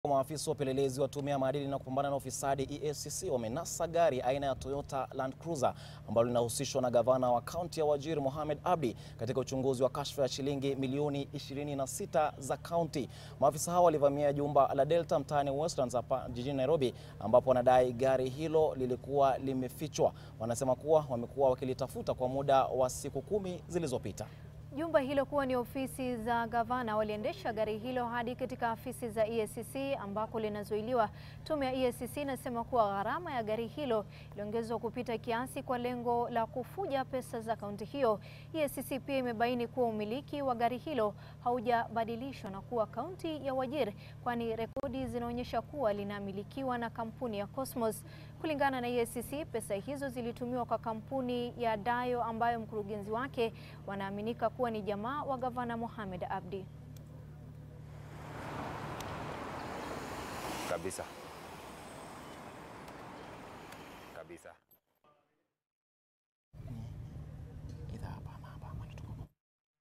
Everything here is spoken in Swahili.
Maafisa wa upelelezi wa tume ya maadili na kupambana na ufisadi EACC wamenasa gari aina ya Toyota Land Cruiser ambalo linahusishwa na gavana wa kaunti ya Wajir Mohamed Abdi katika uchunguzi wa kashfa ya shilingi milioni 26 za kaunti. Maafisa hao walivamia jumba la Delta mtaani Westlands hapa jijini Nairobi, ambapo wanadai gari hilo lilikuwa limefichwa. Wanasema kuwa wamekuwa wakilitafuta kwa muda wa siku 10 zilizopita. Jumba hilo kuwa ni ofisi za gavana waliendesha gari hilo hadi katika afisi za EACC ambako linazuiliwa. Tume ya EACC inasema kuwa gharama ya gari hilo iliongezwa kupita kiasi kwa lengo la kufuja pesa za kaunti hiyo. EACC pia imebaini kuwa umiliki wa gari hilo haujabadilishwa na kuwa kaunti ya Wajir, kwani rekodi zinaonyesha kuwa linamilikiwa na kampuni ya Cosmos. Kulingana na EACC, pesa hizo zilitumiwa kwa kampuni ya Dayo ambayo mkurugenzi wake wanaaminika kuwa ni jamaa wa gavana Mohamed Abdi. Kabisa.